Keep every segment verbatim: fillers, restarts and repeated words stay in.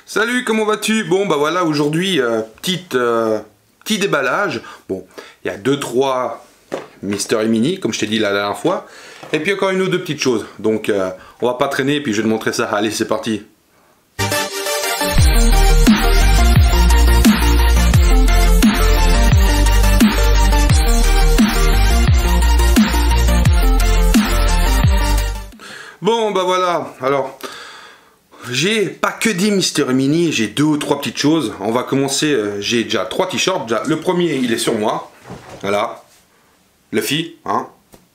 Salut, comment vas-tu? Bon bah voilà, aujourd'hui euh, petite euh, petit déballage. Bon, il y a deux trois Mister et Mini comme je t'ai dit la dernière fois, et puis encore une ou deux petites choses. Donc euh, on va pas traîner et puis je vais te montrer ça. Allez, c'est parti. Bon bah voilà, alors j'ai pas que des Mister et Mini, j'ai deux ou trois petites choses. On va commencer, euh, j'ai déjà trois t-shirts. Le premier il est sur moi, voilà, Luffy, hein.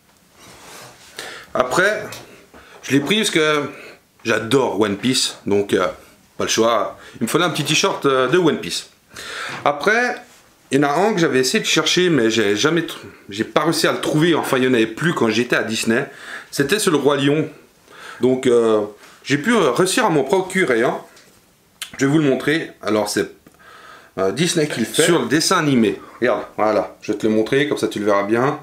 Après, je l'ai pris parce que j'adore One Piece, donc euh, pas le choix, il me fallait un petit t-shirt euh, de One Piece. Après, il y en a un que j'avais essayé de chercher mais j'ai jamais, j'ai pas réussi à le trouver, enfin il n'y en avait plus quand j'étais à Disney. C'était sur le Roi Lion, donc euh, j'ai pu réussir à m'en procurer un. Je vais vous le montrer. Alors c'est euh, Disney qui le fait sur le dessin animé. Regarde, voilà, je vais te le montrer, comme ça tu le verras bien.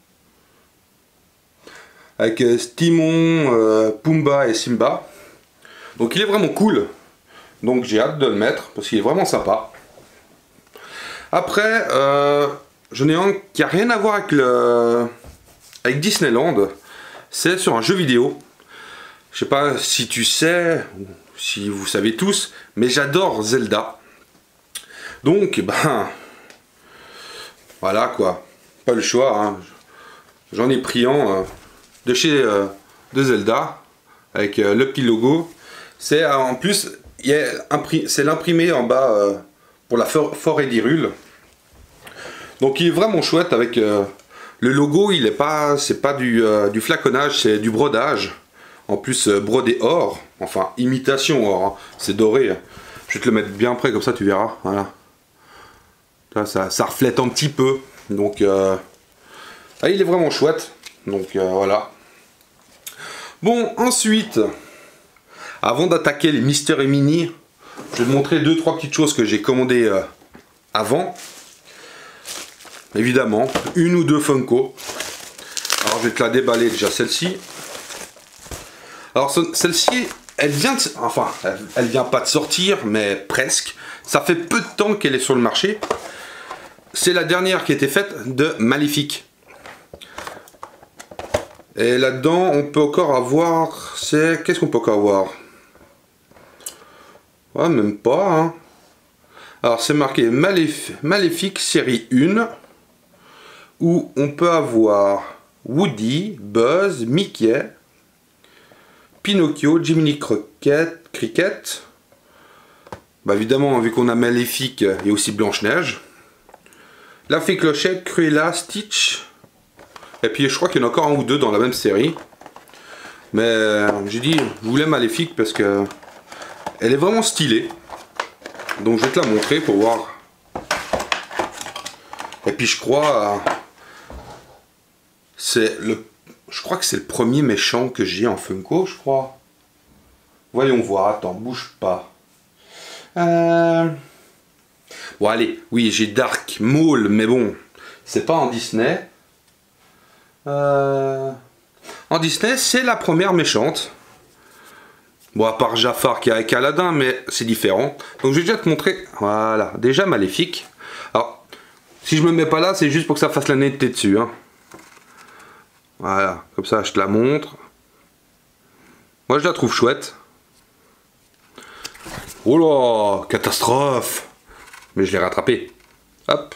Avec euh, Timon, euh, Pumbaa et Simba. Donc il est vraiment cool. Donc j'ai hâte de le mettre, parce qu'il est vraiment sympa. Après, euh, j'en ai un qui n'a rien à voir avec, le, avec Disneyland. C'est sur un jeu vidéo. Je sais pas si tu sais, ou si vous savez tous, mais j'adore Zelda. Donc, ben, voilà quoi, pas le choix. Hein. J'en ai pris un euh, de chez euh, de Zelda, avec euh, le petit logo. C'est euh, en plus, c'est l'imprimé en bas euh, pour la for forêt d'Hyrule. Donc il est vraiment chouette avec euh, le logo, il est pas, c'est pas du, euh, du flaconnage, c'est du brodage. En plus euh, brodé or, enfin imitation or, hein. C'est doré. Je vais te le mettre bien près comme ça tu verras. Voilà. Là, ça, ça reflète un petit peu. Donc euh, ah, il est vraiment chouette. Donc euh, voilà. Bon, ensuite, avant d'attaquer les Mister et Mini, je vais te montrer deux trois petites choses que j'ai commandées euh, avant. Évidemment, une ou deux Funko. Alors je vais te la déballer déjà celle-ci. Alors celle-ci, elle vient de, enfin, elle, elle vient pas de sortir, mais presque. Ça fait peu de temps qu'elle est sur le marché. C'est la dernière qui a été faite de Maléfique. Et là-dedans, on peut encore avoir, c'est, qu'est-ce qu'on peut encore avoir? Ouais, même pas, hein. Alors c'est marqué Maléf Maléfique série un, où on peut avoir Woody, Buzz, Mickey, Pinocchio, Jiminy Cricket, Cricket. Bah évidemment, vu qu'on a Maléfique, il y a aussi Blanche-Neige. La Fée Clochette, Cruella, Stitch. Et puis je crois qu'il y en a encore un ou deux dans la même série. Mais euh, j'ai dit, je voulais Maléfique parce que elle est vraiment stylée. Donc je vais te la montrer pour voir. Et puis je crois, euh, c'est le Je crois que c'est le premier méchant que j'ai en Funko, je crois. Voyons voir, attends, bouge pas. Euh... Bon, allez, oui, j'ai Dark Maul, mais bon, c'est pas en Disney. Euh... En Disney, c'est la première méchante. Bon, à part Jafar qui est avec Aladdin, mais c'est différent. Donc, je vais déjà te montrer. Voilà, déjà Maléfique. Alors, si je me mets pas là, c'est juste pour que ça fasse la netteté dessus, hein. Voilà, comme ça je te la montre. Moi je la trouve chouette. Oh là, catastrophe! Mais je l'ai rattrapée. Hop.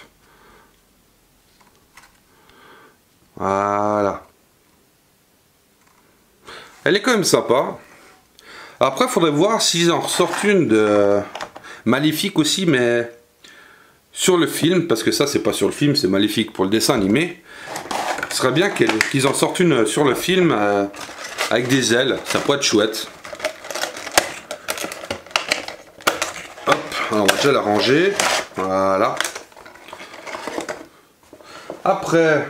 Voilà. Elle est quand même sympa. Après, il faudrait voir s'ils en ressortent une de Maléfique aussi, mais sur le film, parce que ça c'est pas sur le film, c'est Maléfique pour le dessin animé. Ce serait bien qu'ils en sortent une sur le film euh, avec des ailes, ça pourrait être chouette. Hop, alors on va déjà la ranger. Voilà. Après,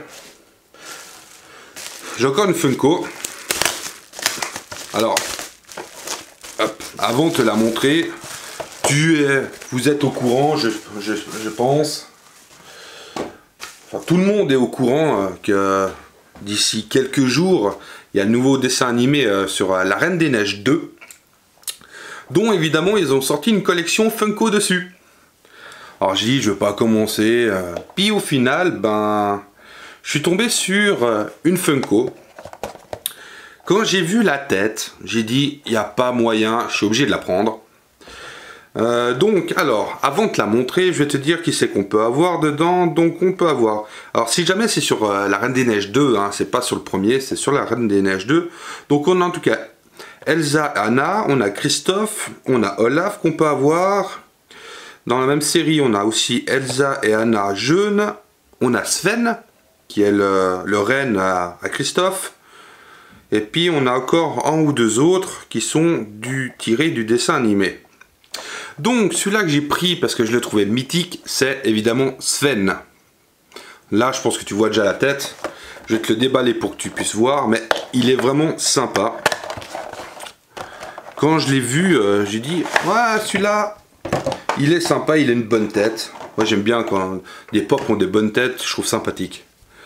j'ai encore une Funko. Alors, hop, avant de te la montrer, tu es, vous êtes au courant, je, je, je pense. Enfin, tout le monde est au courant euh, que d'ici quelques jours, il y a le nouveau dessin animé euh, sur euh, La Reine des Neiges deux. dont évidemment ils ont sorti une collection Funko dessus. Alors j'ai dit je vais pas commencer, euh, puis au final ben je suis tombé sur euh, une Funko. Quand j'ai vu la tête, j'ai dit il n'y a pas moyen, je suis obligé de la prendre. Euh, donc alors avant de te la montrer, je vais te dire qui c'est qu'on peut avoir dedans. Donc on peut avoir, alors si jamais c'est sur euh, la Reine des Neiges deux, hein, c'est pas sur le premier, c'est sur la Reine des Neiges deux. Donc on a en tout cas Elsa, Anna, on a Christophe, on a Olaf qu'on peut avoir. Dans la même série, on a aussi Elsa et Anna jeunes. On a Sven, qui est le, le reine à, à Christophe. Et puis, on a encore un ou deux autres qui sont du, tirés du dessin animé. Donc, celui-là que j'ai pris parce que je le trouvais mythique, c'est évidemment Sven. Là, je pense que tu vois déjà la tête. Je vais te le déballer pour que tu puisses voir, mais il est vraiment sympa. Quand je l'ai vu, euh, j'ai dit, ouais, celui-là... il est sympa, il a une bonne tête. Moi j'aime bien quand les pop ont des bonnes têtes, je trouve sympathique.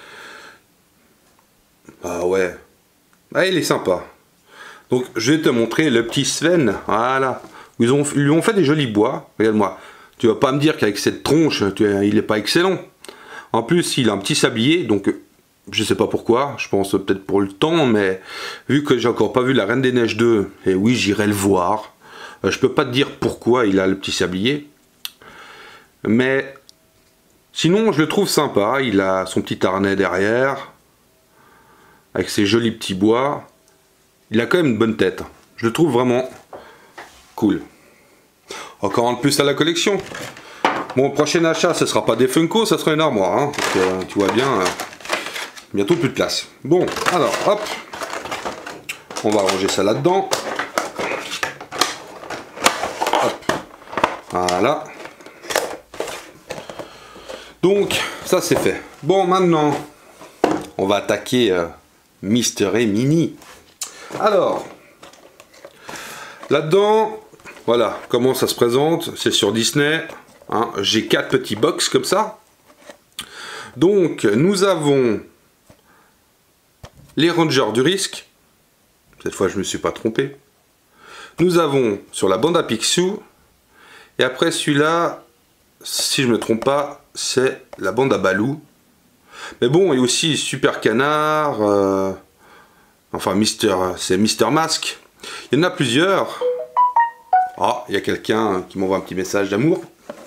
Ah ouais. Ah il est sympa. Donc je vais te montrer le petit Sven. Voilà. Ils, ont, ils lui ont fait des jolis bois. Regarde-moi. Tu vas pas me dire qu'avec cette tronche, tu, il est pas excellent. En plus il a un petit sablier, donc je sais pas pourquoi. Je pense peut-être pour le temps, mais vu que j'ai encore pas vu la Reine des Neiges deux, et oui j'irai le voir. Je peux pas te dire pourquoi il a le petit sablier. Mais sinon je le trouve sympa. Il a son petit harnais derrière. Avec ses jolis petits bois. Il a quand même une bonne tête. Je le trouve vraiment cool. Encore un de plus à la collection. Mon prochain achat ce sera pas des Funko, ça sera une armoire. Hein, parce que tu vois bien, euh, bientôt plus de place. Bon, alors hop. On va ranger ça là-dedans. Voilà. Donc, ça c'est fait. Bon, maintenant, on va attaquer euh, Mister et Minnie. Alors, là-dedans, voilà, comment ça se présente. C'est sur Disney. Hein, j'ai quatre petits box comme ça. Donc, nous avons les Rangers du risque. Cette fois, je ne me suis pas trompé. Nous avons sur la bande à Picsou. Et après celui-là, si je ne me trompe pas, c'est la bande à Balou. Mais bon, il y a aussi Super Canard, euh, enfin Mister, c'est Mister Mask. Il y en a plusieurs. Ah, il y a quelqu'un qui m'envoie un petit message d'amour.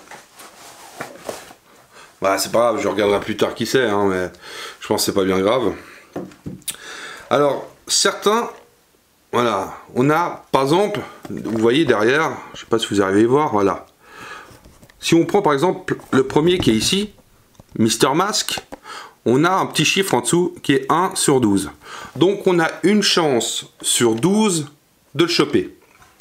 Bah c'est pas grave, je regarderai plus tard qui c'est, hein, mais je pense que c'est pas bien grave. Alors, certains... Voilà, on a par exemple, vous voyez derrière, je sais pas si vous arrivez à voir, voilà. Si on prend par exemple le premier qui est ici, Mister Mask, on a un petit chiffre en dessous qui est un sur douze. Donc on a une chance sur douze de le choper.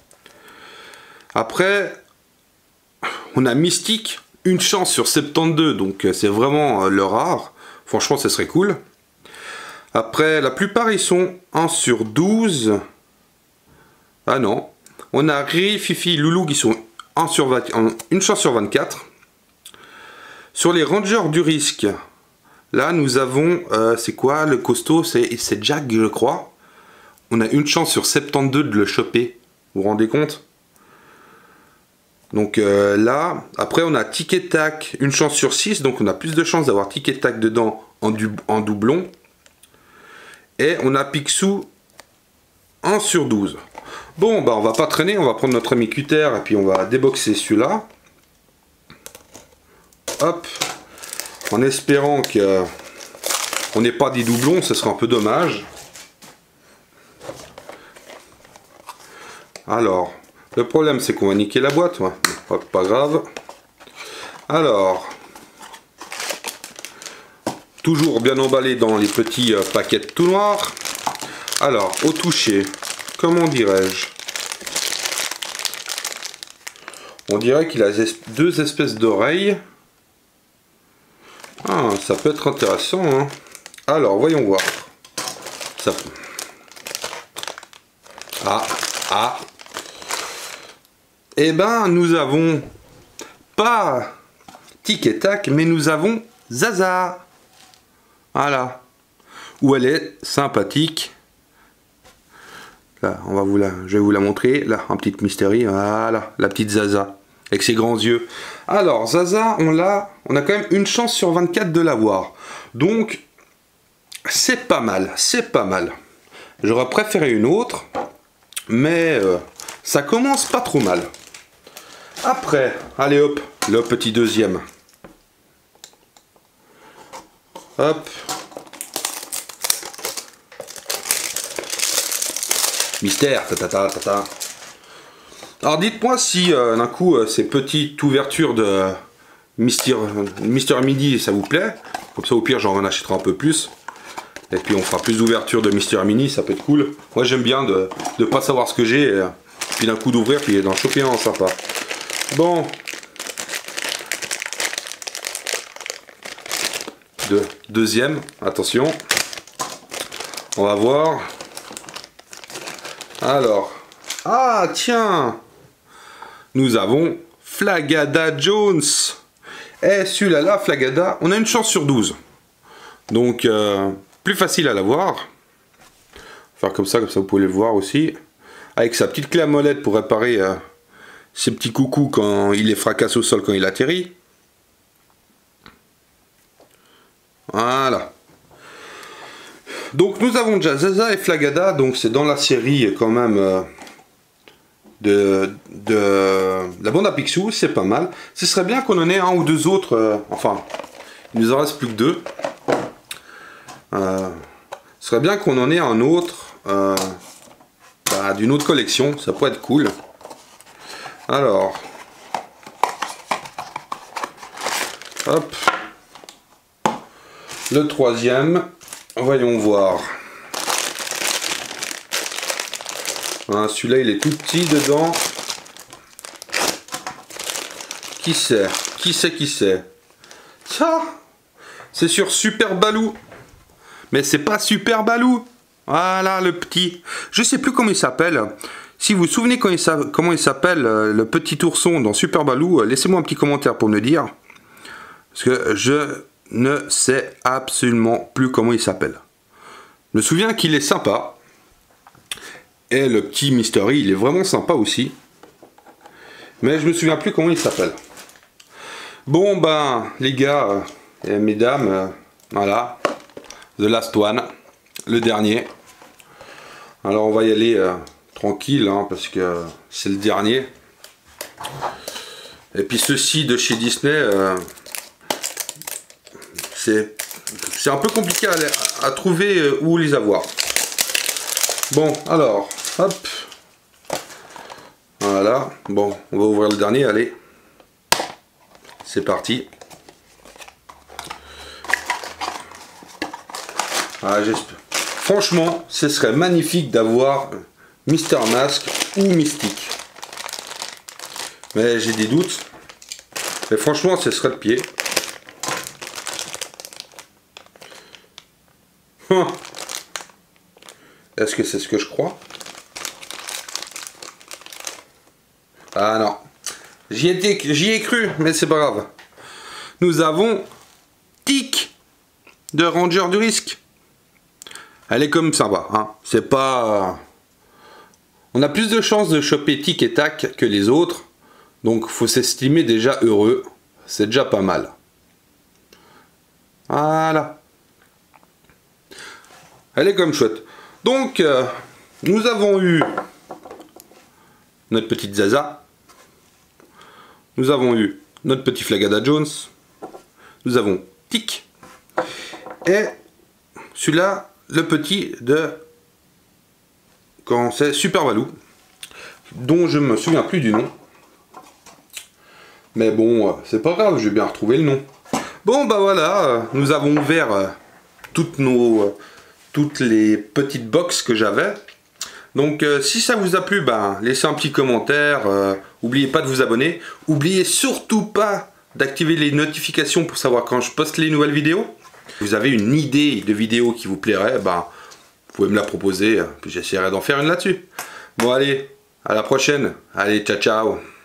Après, on a Mystique, une chance sur soixante-douze, donc c'est vraiment le rare. Franchement, ce serait cool. Après, la plupart ils sont un sur douze. Ah non, on a Riri, Fifi, Loulou qui sont un sur vingt, une chance sur vingt-quatre. Sur les Rangers du risque, là nous avons, euh, c'est quoi le costaud, c'est Jack je crois. On a une chance sur soixante-douze de le choper, vous vous rendez compte? Donc euh, là, après on a Tic et Tac, une chance sur six, donc on a plus de chances d'avoir Tic et Tac dedans en, du, en doublon. Et on a Picsou un sur douze. Bon, bah on va pas traîner, on va prendre notre ami Cutter et puis on va déboxer celui-là. Hop. En espérant que on n'ait pas des doublons, ce serait un peu dommage. Alors, le problème c'est qu'on va niquer la boîte. Ouais. Pas, pas grave. Alors, toujours bien emballé dans les petits euh, paquets tout noirs. Alors, au toucher, comment dirais-je? On dirait qu'il a deux espèces d'oreilles. Ah, ça peut être intéressant. Hein. Alors, voyons voir. Ça... Ah, ah. Eh ben, nous avons pas Tic et Tac, mais nous avons Zaza. Voilà. Où elle est sympathique. Là, on va vous la, je vais vous la montrer. Là, un petit Mystery. Voilà, la petite Zaza. Avec ses grands yeux. Alors, Zaza, on l'a, on a quand même une chance sur vingt-quatre de l'avoir. Donc, c'est pas mal, c'est pas mal. J'aurais préféré une autre, mais euh, ça commence pas trop mal. Après, allez hop, le petit deuxième. Hop. Mystère, tata, tata. Alors dites-moi si euh, d'un coup euh, ces petites ouvertures de Mister Mister Mini ça vous plaît. Comme ça au pire j'en achèterai un peu plus. Et puis on fera plus d'ouvertures de Mister Mini, ça peut être cool. Moi j'aime bien de ne pas savoir ce que j'ai. Et puis d'un coup d'ouvrir puis d'en choper un sympa. Bon. De, deuxième, attention. On va voir. Alors. Ah tiens. Nous avons Flagada Jones. Et celui-là, là, Flagada, on a une chance sur douze. Donc, euh, plus facile à l'avoir. Faire comme ça, comme ça vous pouvez le voir aussi. Avec sa petite clé à molette pour réparer euh, ses petits coucous quand il les fracasse au sol quand il atterrit. Voilà. Donc, nous avons déjà Zaza et Flagada. Donc, c'est dans la série quand même... Euh, De, de la bande à Picsou, c'est pas mal. Ce serait bien qu'on en ait un ou deux autres. Euh, enfin, il nous en reste plus que deux. Euh, ce serait bien qu'on en ait un autre euh, bah, d'une autre collection. Ça pourrait être cool. Alors, hop, le troisième. Voyons voir. Hein, celui-là, il est tout petit dedans. Qui c'est? Qui c'est qui c'est? Ça, c'est sur Super Baloo. Mais c'est pas Super Baloo. Voilà, le petit. Je sais plus comment il s'appelle. Si vous vous souvenez quand il comment il s'appelle, le petit ourson dans Super Baloo, laissez-moi un petit commentaire pour me dire. Parce que je ne sais absolument plus comment il s'appelle. Je me souviens qu'il est sympa. Et le petit Mystery, il est vraiment sympa aussi. Mais je me souviens plus comment il s'appelle. Bon ben, les gars et mesdames, euh, voilà. The Last One. Le dernier. Alors on va y aller euh, tranquille, hein, parce que c'est le dernier. Et puis ceux-ci de chez Disney, euh, c'est un peu compliqué à, à trouver euh, où les avoir. Bon, alors, hop. Voilà. Bon, on va ouvrir le dernier, allez. C'est parti. Ah, j'espère. Franchement, ce serait magnifique d'avoir Mister Mask ou Mystique. Mais j'ai des doutes. Mais franchement, ce serait le pied. Hum. Est-ce que c'est ce que je crois? Ah non. J'y étais, j'y ai cru, mais c'est pas grave. Nous avons Tic de Ranger du Risque. Elle est comme sympa, hein. C'est pas... On a plus de chances de choper Tic et Tac que les autres. Donc faut s'estimer déjà heureux. C'est déjà pas mal. Voilà. Elle est comme chouette. Donc, euh, nous avons eu notre petite Zaza. Nous avons eu notre petit Flagada Jones. Nous avons Tic. Et celui-là, le petit de... Quand c'est Super Baloo. Dont je me souviens plus du nom. Mais bon, euh, c'est pas grave, je vais bien retrouver le nom. Bon, bah voilà, euh, nous avons ouvert euh, toutes nos... Euh, toutes les petites box que j'avais. Donc euh, si ça vous a plu, ben, laissez un petit commentaire, euh, n'oubliez pas de vous abonner, n'oubliez surtout pas d'activer les notifications pour savoir quand je poste les nouvelles vidéos. Si vous avez une idée de vidéo qui vous plairait, ben, vous pouvez me la proposer, puis j'essaierai d'en faire une là-dessus. Bon allez, à la prochaine, allez ciao ciao.